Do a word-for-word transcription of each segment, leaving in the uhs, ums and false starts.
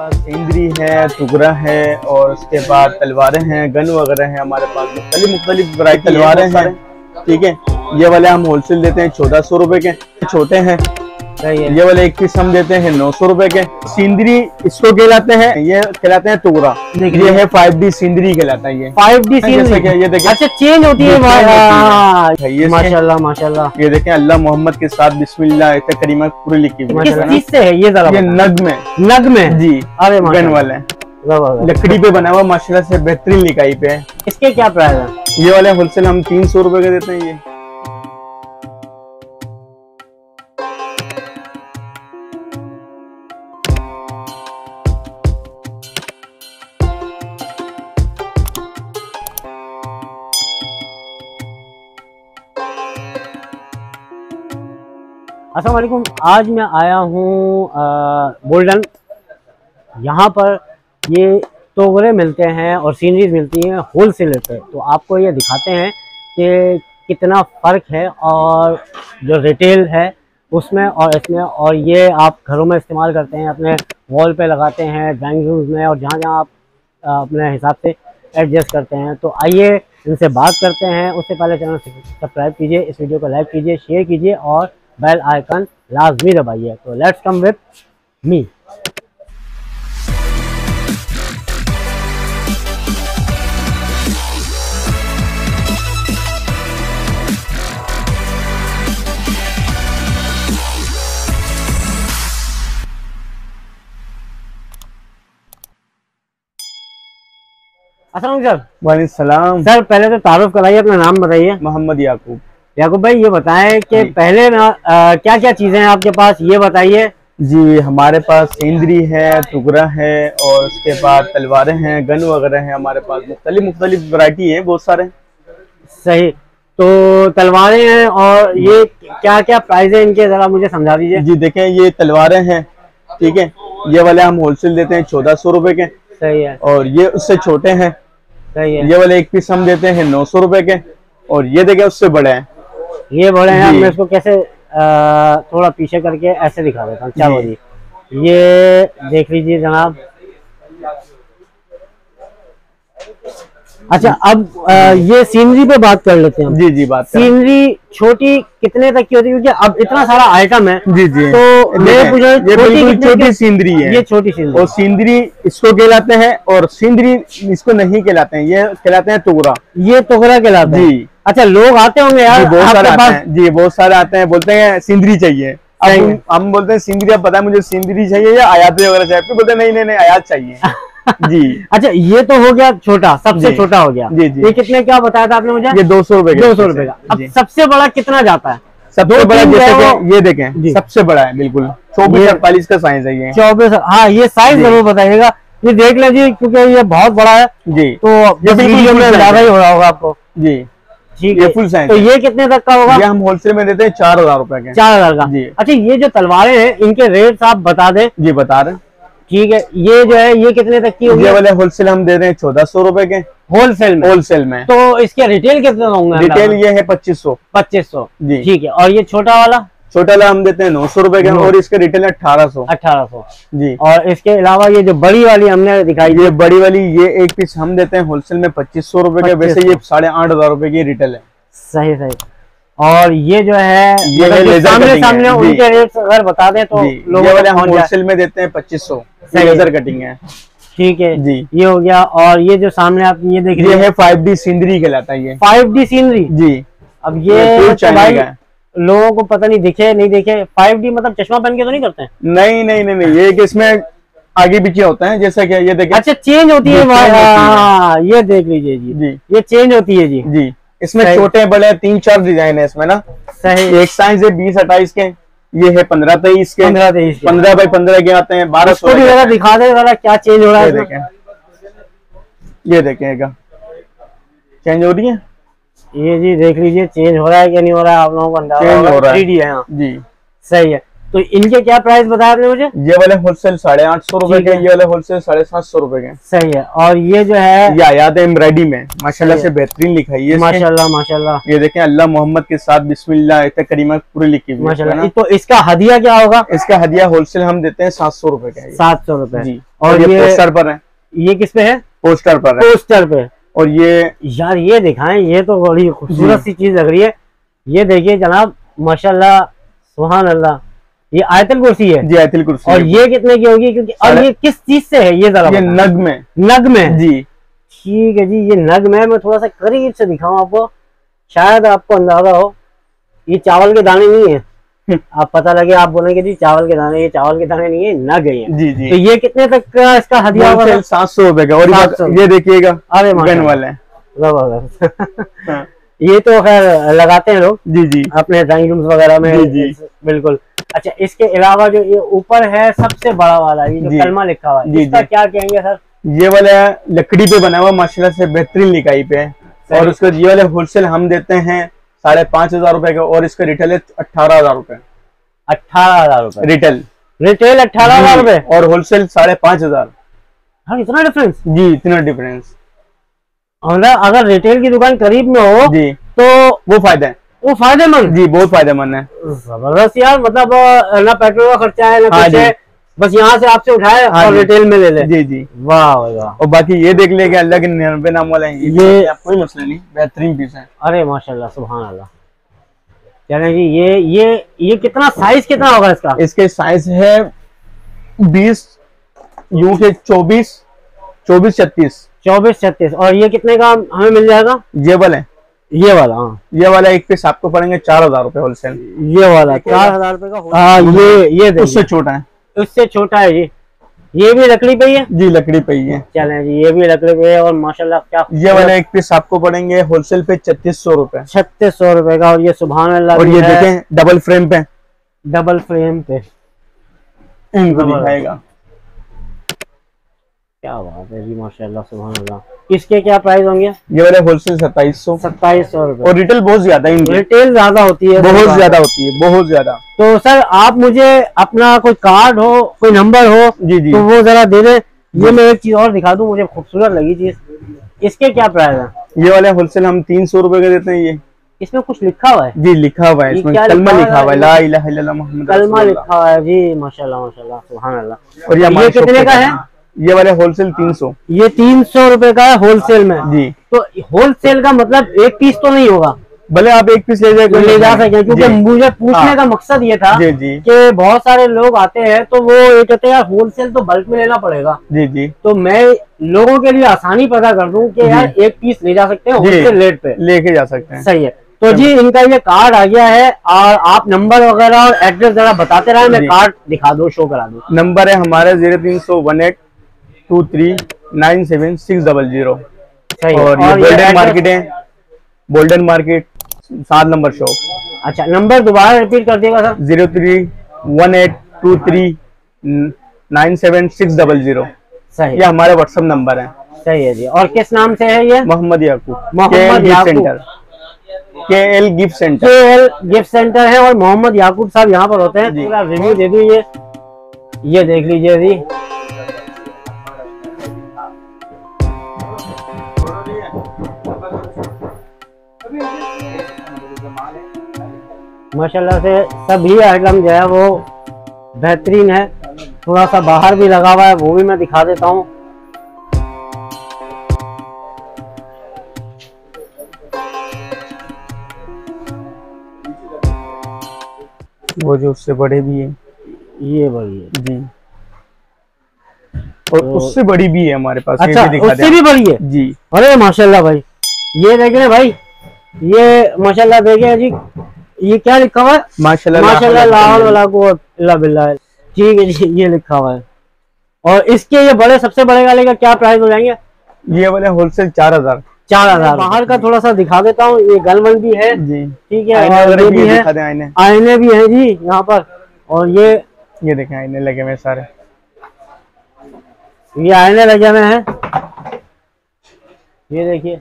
पास सेंद्री है, टुकड़ा है और उसके बाद तलवारें हैं, गन वगैरह हैं हमारे पास। मुख्तलिफ मुख्तलिफ वैरायटी तलवारें हैं, ठीक है। ये वाले हम होलसेल देते हैं चौदह सौ रुपए के, छोटे हैं। ये वाले एक पीस हम देते हैं नौ सौ रुपए के। सिंदरी इसको कहलाते हैं, ये कहलाते हैं टुकड़ा। ये है फाइव डी सिंदरी कहलाता है। ये फाइव डी सिंदरी, ये देखिए अच्छा चेंज होती है। माशाल्लाह माशाल्लाह। ये देखें अल्लाह मोहम्मद के साथ बिस्मिल्लाह करीमा पूरी लिखी हुई है। किस से है ये? जरा ये नग में, नग में जी। अरे गन वाले लकड़ी पे बना हुआ माशाल्लाह से बेहतरीन लिखाई पे है। इसके क्या प्राइस है? ये वाले होलसेल हम तीन सौ रुपए के देते हैं। ये अस्सलाम वालेकुम। आज मैं आया हूँ गोल्डन। यहाँ पर ये तोगरे मिलते हैं और सीनरीज मिलती हैं होल सेल पे। तो आपको ये दिखाते हैं कि कितना फ़र्क है और जो रिटेल है उसमें और इसमें। और ये आप घरों में इस्तेमाल करते हैं, अपने वॉल पे लगाते हैं, ड्राइंग रूम्स में, और जहाँ जहाँ आप अपने हिसाब से एडजस्ट करते हैं। तो आइए इनसे बात करते हैं। उससे पहले चैनल सब्सक्राइब कीजिए, इस वीडियो को लाइक कीजिए, शेयर कीजिए और बेल आइकन लाजमी दबाइए। तो लेट्स कम विद मी। अस्सलाम सर। वालेकुम सलाम। सर पहले तो तारुफ कराइए, अपना नाम बताइए। मोहम्मद याकूब। याकूब भाई ये बताएं कि पहले ना आ, क्या क्या चीजें हैं आपके पास, ये बताइए। जी हमारे पास सेंद्री है, टुकड़ा है और उसके बाद तलवारें हैं, गन वगैरह हैं हमारे पास। मुख्तलिफ मुख्तलिफ वैरायटी है, बहुत सारे। सही। तो तलवारें हैं और ये क्या क्या प्राइस है इनके, जरा मुझे समझा दीजिए। जी देखें ये तलवारें हैं, ठीक है। ये वाले हम होलसेल देते हैं चौदह सौ रुपए के। सही है। और ये उससे छोटे हैं। सही है। ये वाले एक पीस हम देते हैं नौ सौ रुपए के। और ये देखें उससे बड़े हैं। ये बड़े हैं। मैं इसको कैसे आ, थोड़ा पीछे करके ऐसे दिखा देता हूँ। चलो जी, ये देख लीजिए जनाब। अच्छा अब आ, ये सीनरी पे बात कर लेते हैं। जी जी बात। सीनरी छोटी कितने तक की होती है? क्योंकि अब इतना सारा आइटम है। जी जी। तो मैं पूछ रहा हूँ, ये बिल्कुल छोटी सीनरी है। ये छोटी सीनरी। और सीनरी इसको कहलाते हैं और सीनरी इसको नहीं कहलाते हैं, ये कहलाते हैं टुकड़ा। ये टुकड़ा कहलाते हैं जी। अच्छा लोग आते होंगे यार, बहुत सारे आते हैं जी, बहुत सारे आते हैं, बोलते हैं सिंदरी चाहिए। अब हम बोलते हैं सिंदरी, अब पता है मुझे सिंदरी चाहिए या आयात वगैरह चाहिए, फिर बोलते हैं नहीं नहीं नहीं आयात चाहिए जी। अच्छा ये तो हो गया छोटा, सबसे छोटा हो गया। जी जी। ये कितने क्या बताया था आपने मुझे? ये दो सौ रुपए दो सौ रुपए का। अब सबसे बड़ा कितना जाता है? सबसे बड़ा जैसे ये देखें, सबसे बड़ा है बिल्कुल चौबीस अड़तालीस का साइज है ये। चौबीस, हाँ ये साइज जरूर बताइएगा। ये देख लीजिए क्योंकि ये बहुत बड़ा है जी। तो वीडियो में ज्यादा ही हो रहा होगा आपको जी। ठीक है, फुल साइज। तो ये कितने तक का होगा? ये हम होलसेल में देते हैं चार हजार रुपए के। चार हजार का जी। अच्छा ये जो तलवारें हैं इनके रेट आप बता दें। जी बता रहे। ठीक है, ये जो है ये कितने तक की होगी? ये वाले होलसेल हम दे रहे हैं चौदह सौ रुपए के। होलसेल में? होलसेल में। तो इसके रिटेल कितने होंगे? रिटेल ये है पच्चीस सौ। पच्चीस सौ जी। ठीक है। और ये छोटा वाला? छोटा वाला हम देते हैं नौ सौ रुपए के और इसका रिटेल अठारह सौ। अठारह सौ जी। और इसके अलावा ये जो बड़ी वाली हमने दिखाई, ये बड़ी वाली ये एक पीस हम देते हैं होलसेल में पच्चीस सौ रुपए के। वैसे ये साढ़े आठ हजार रुपए की रिटेल है। सही सही। और ये जो है ये जो सामने सामने उनके रेट अगर बता दें तो लोगों वाले हम होलसेल में देते हैं पच्चीस सौ। लेजर कटिंग है। ठीक है जी। ये हो गया। और ये जो सामने आप ये देख रहे हैं फाइव डी सीनरी कहलाता है ये। फाइव डी सीनरी जी। अब ये भाई लोगों को पता नहीं दिखे नहीं देखे, फाइव डी मतलब चश्मा पहन के तो नहीं करते हैं? नहीं नहीं नहीं नहीं, ये कि इसमें आगे पीछे होता है जैसा कि ये देखिए। अच्छा चेंज होती है। हाँ ये देख लीजिए जी जी, ये चेंज होती है जी जी। इसमें छोटे बड़े तीन चार डिजाइन है इसमें ना। सही। एक साइज है बीस अट्ठाईस के, ये है पंद्रह तेईस के, पंद्रह तेईस पंद्रह बाई पंद्रह के आते हैं, बारह सौ। दिखा दे जरा क्या चेंज हो रहा है। देखें ये देखेगा चेंज हो रही है ये जी, देख लीजिए चेंज हो रहा है क्या नहीं हो रहा है। आप लोगों को अंदाजा हो रहा है थ्री डी है जी। सही है। तो इनके क्या प्राइस बताया आपने मुझे? ये वाले होलसेल साढ़े आठ सौ रुपए के, ये वाले होलसेल साढ़े सात सौ रुपए के। सही है। और ये जो है ये आयात है एम्ब्रॉयडरी में, माशाल्लाह से बेहतरीन लिखाई है माशाल्लाह माशाल्लाह। ये देखें अल्लाह मोहम्मद के साथ बिस्मिल्लाह करीमा पूरी लिखी हुई माशाल्लाह। तो इसका हदिया क्या होगा? इसका हदिया होलसेल हम देते हैं सात सौ रुपए का। सात सौ रुपए जी। और ये ये पोस्टर पर है। ये किस पे है? पोस्टर पर है। पोस्टर पे। और ये यार ये दिखाएं, ये तो बड़ी खूबसूरत सी चीज लग रही है। ये देखिए जनाब माशाल्लाह सुभान अल्लाह, ये आयतल कुर्सी है जी, आयतल कुर्सी। और ये कितने की होगी? क्योंकि और ये किस चीज से है ये जरा? ये नग में। नग में जी ठीक है जी। ये नग में मैं थोड़ा सा करीब से दिखाऊं आपको, शायद आपको अंदाजा हो। ये चावल के दाने नहीं है, आप पता लगे आप बोलेंगे जी चावल के दाने, ये चावल के दाने नहीं है, नग है ये। जी जी। तो ये कितने तक का इसका हदिया होगा? सात सौ रुपए का। और ये देखिएगा, अरे गन वाले जबरदस्त। ये तो खैर लगाते हैं लोग जी जी अपने ड्राइंग रूम्स वगैरह में। जी जी बिल्कुल। अच्छा, इसके अलावा जो ये ऊपर है सबसे बड़ा वाला, ये जो कलमा लिखा हुआ है, इसका क्या कहेंगे सर? ये वाला लकड़ी पे बना हुआ माशाल्लाह से बेहतरीन लिखाई पे है। और उसका ये वाले होलसेल हम देते हैं साढ़े पांच हजार रुपए का, और इसका रिटेल है अठारह हजार रुपए। अठारह हजार रुपए रिटेल। रिटेल अठारह हजार रुपए और होलसेल साढ़े पांच हजार। हाँ, इतना डिफरेंस? जी, इतना डिफरेंस। अगर रिटेल की दुकान करीब में हो जी तो वो फायदा है, वो फायदेमंद जी, बहुत फायदेमंद है। जबरदस्त यार। मतलब ना पेट्रोल का खर्चा है ना कुछ है, बस यहाँ से आपसे उठाए और रिटेल में ले ले। जी जी वाह वाह। और बाकी ये देख ले कि अल्लाह के निन्यानवे नाम वाला है, ये कोई मसला नहीं, बेहतरीन पीस है। अरे माशाल्लाह सुभान अल्लाह। चले जी, ये ये ये कितना साइज कितना होगा इसका? इसके साइज है बीस, यूं के चौबीस, चौबीस छत्तीस चौबीस छत्तीस। और ये कितने का हमें मिल जाएगा? ये वाले ये वाला हाँ, ये वाला एक पीस आपको पड़ेंगे चार हजार रूपए होलसेल। ये वाला चार हजार रूपए का। हाँ, ये ये उससे छोटा है, उससे छोटा है जी। ये भी लकड़ी पे ही है जी, लकड़ी पे ही है। चलें जी, ये भी लकड़ी पे है। और माशाल्लाह क्या ये वाला एक पीस आपको पड़ेंगे होलसेल पे छत्तीस सौ रूपए छत्तीस सौ रूपये का। और ये सुभान अल्लाह। और ये देखें डबल फ्रेम पे, डबल फ्रेम पे इनको दिखाएगा। क्या बात है जी माशाल्लाह सुभान अल्लाह। इसके क्या प्राइस होंगे? ये वाले होलसेल सत्ताईस सौ सत्ताईस सौ रुपए। और रिटेल बहुत ज्यादा है, रिटेल ज्यादा होती है, बहुत ज्यादा होती है, बहुत ज्यादा। तो सर आप मुझे अपना कोई कार्ड हो, कोई नंबर हो जी जी तो वो जरा दे दे। ये मैं एक चीज और दिखा दूं, मुझे खूबसूरत लगी चीज। इसके क्या प्राइस है? ये वाले होलसेल हम तीन सौ रुपए के देते हैं। ये इसमें कुछ लिखा हुआ है जी? लिखा हुआ है इसमें, कलमा लिखा हुआ है, ला इलाहा इल्लल्लाह मुहम्मद कलमा लिखा हुआ है जी। माशाल्लाह माशाल्लाह सुभान अल्लाह। और ये कितने का है? ये वाले होलसेल तीन सौ। ये तीन सौ रुपए का है होलसेल में जी। तो होलसेल का मतलब एक पीस तो नहीं होगा? भले आप एक पीस ले जाए ले जा सके, क्योंकि मुझे पूछने का मकसद ये था जी जी कि बहुत सारे लोग आते हैं तो वो ये कहते हैं यार होलसेल तो बल्क में लेना पड़ेगा जी जी। तो मैं लोगों के लिए आसानी पैदा कर दूं कि यार एक पीस ले जा सकते हैं होलसेल रेट पे, लेके जा सकते हैं। सही है। तो जी इनका ये कार्ड आ गया है, और आप नंबर वगैरह और एड्रेस जरा बताते रहे, मैं कार्ड दिखा दो, शो करा दूं। नंबर है हमारे जीरो तीन सौ one eight two three nine seven six double zero. और ये गोल्डन मार्केट है, गोल्डन मार्केट सात नंबर शॉप। अच्छा, नंबर दोबारा रिपीट कर देगा sir? Zero three one eight two three nine seven six double zero. सही, ये हमारे व्हाट्सएप नंबर है। सही है जी। और किस नाम से है ये? मोहम्मद याकूब, Mohammad Yakub, K L gift centre, K L gift centre है। और मोहम्मद याकूब साहब यहाँ पर होते हैं। पूरा रिव्यू दे दीजिए, ये देख लीजिए जी। माशाल्लाह से सभी आइटम जो है वो बेहतरीन है। थोड़ा सा बाहर भी लगा हुआ है, वो भी मैं दिखा देता हूँ। वो जो उससे बड़े भी है, ये बड़ी है जी। और तो, उससे बड़ी भी है हमारे पास। अच्छा, भी उससे भी बड़ी है जी। अरे माशाल्लाह भाई, ये देखें भाई, ये माशाल्लाह देखें जी। ये क्या लिखा हुआ है? माशाल्लाह माशाल्लाह ला हौला वला कुव्वता इल्ला बिल्लाह। ठीक है जी, ये लिखा हुआ है। और इसके ये बड़े सबसे बड़े वाले का क्या प्राइस हो जाएंगे? ये वाले होलसेल चार हजार चार हजार बाहर का थोड़ा सा दिखा देता हूँ। ये गलवन भी है जी, ठीक है। और ये भी है, आईने आईने भी है जी यहाँ पर। और ये ये देखें आईने लगे हुए सारे, ये आईने लगे हुए हैं। ये देखिए,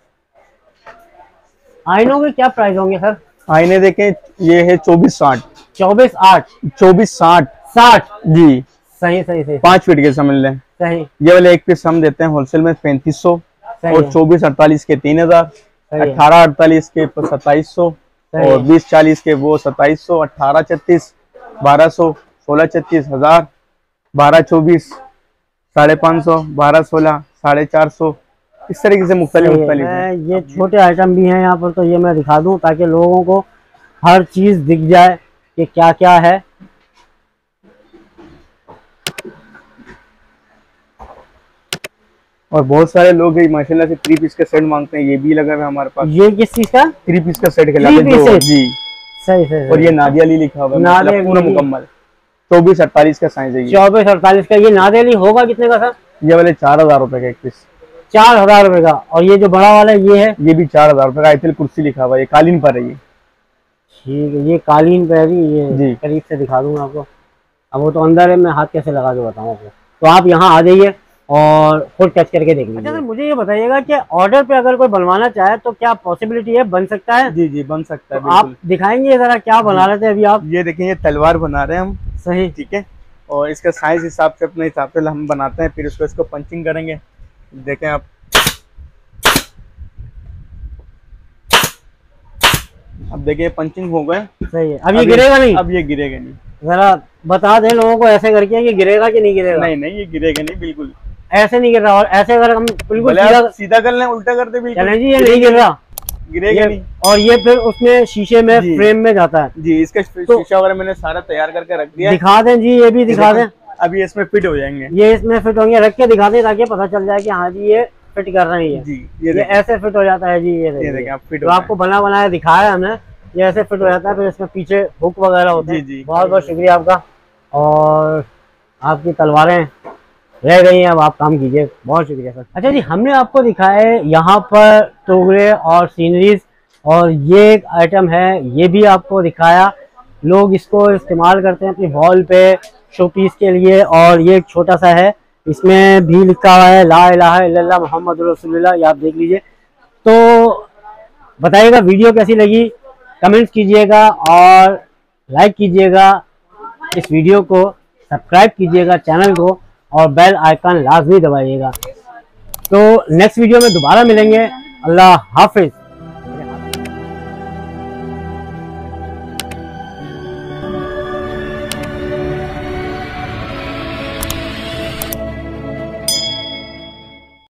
आईनों के क्या प्राइस होंगे सर? आईने देखें, ये है चौबीस साठ चौबीस आठ चौबीस साठ साठ जी, सही सही सही पाँच फीट के समझ लें। सही। ये वाले एक पीस हम देते हैं होलसेल में पैंतीस सौ, और चौबीस अड़तालीस के तीन हजार, अठारह अड़तालीस के सत्ताईस सौ, और बीस चालीस के वो सत्ताईस सौ, अठारह छत्तीस बारह सौ, सोलह छत्तीस हजार, बारह चौबीस साढ़े पाँच सौ, बारह सोलह साढ़े चार सौ, इस तरीके से मुख्तलिफ मुख्तलिफ। ये छोटे आइटम भी हैं यहाँ पर, तो ये मैं दिखा दूं ताकि लोगों को हर चीज दिख जाए कि क्या क्या है। और बहुत सारे लोग माशाल्लाह से थ्री पीस का सेट मांगते हैं, ये भी लगा हुआ है हमारे पास। ये किस चीज का? थ्री पीस का सेट खिलाते हैं जी। सही सही। और ये नादिया अली लिखा हुआ है पूरा मुकम्मल, चौबीस अड़तालीस का साइज है। चौबीस अड़तालीस का ये नादिया अली होगा कितने का सर? ये वाले चार हजार रुपए का एक पीस, चार हजार रुपए का। और ये जो बड़ा वाला ये है, ये भी चार हजार रुपए का। आयतल कुर्सी लिखा हुआ है, ये कालीन पर है ये। ठीक है, ये कालीन पे है ये जी। करीब से दिखा दूंगा आपको। अब वो तो अंदर है, मैं हाथ कैसे लगा के बताऊँ आपको। तो आप यहाँ आ जाइए और खुद टच करके देख लीजिए। अच्छा सर, मुझे ये बताइएगा कि ऑर्डर पे अगर कोई बनवाना चाहे तो क्या पॉसिबिलिटी है, बन सकता है? जी जी बन सकता है। तो आप दिखाएंगे जरा क्या बना रहे थे अभी आप? ये देखें, ये तलवार बना रहे हैं हम। सही, ठीक है। और इसका साइज हिसाब से अपने हिसाब से हम बनाते हैं, फिर उसको इसको पंचिंग करेंगे। देखें आप, अब देखिए पंचिंग हो गए। सही है। अब ये गिरेगा नहीं? अब ये गिरेगा नहीं। जरा बता दें लोगों को ऐसे करके कि गिरेगा कि नहीं गिरेगा? नहीं नहीं, ये गिरेगा नहीं, बिल्कुल ऐसे नहीं गिर रहा। और ऐसे अगर हम बिल्कुल सीधा सीधा कर लें, उल्टा कर दे बिल्कुल, चलें जी, ये नहीं गिर रहा, गिरेगा नहीं। और ये फिर उसमें शीशे में फ्रेम में जाता है जी। इसका तो, शीशा वगैरह मैंने सारा तैयार करके रख दिया। दिखा दें जी, ये भी दिखा दें। अभी इसमें फिट हो जाएंगे, ये इसमें फिट होंगे, रख के दिखा दें ताकि पता चल जाए कि हाँ जी ये फिट कर रहे हैं जी। ये ऐसे फिट हो जाता है जी। ये देखिए आप फिट, तो आपको बना बनाया दिखाया हमने, ये ऐसे फिट हो जाता है। फिर इसमें पीछे हुक वगैरह होते हैं। बहुत बहुत शुक्रिया आपका। और आपकी तलवारें रह गई हैं, अब आप काम कीजिए। बहुत शुक्रिया सर। अच्छा जी, हमने आपको दिखाए यहाँ पर टोगरे और सीनरीज, और ये एक आइटम है, ये भी आपको दिखाया। लोग इसको इस्तेमाल करते हैं अपनी वॉल पे शो पीस के लिए। और ये एक छोटा सा है, इसमें भी लिखा हुआ है ला इलाहा इल्लल्लाह मुहम्मद रसूलुल्लाह, ये आप देख लीजिए। तो बताइएगा वीडियो कैसी लगी, कमेंट्स कीजिएगा और लाइक कीजिएगा इस वीडियो को, सब्सक्राइब कीजिएगा चैनल को, और बेल आइकन लाजमी दबाइएगा। तो नेक्स्ट वीडियो में दोबारा मिलेंगे। अल्लाह हाफिज।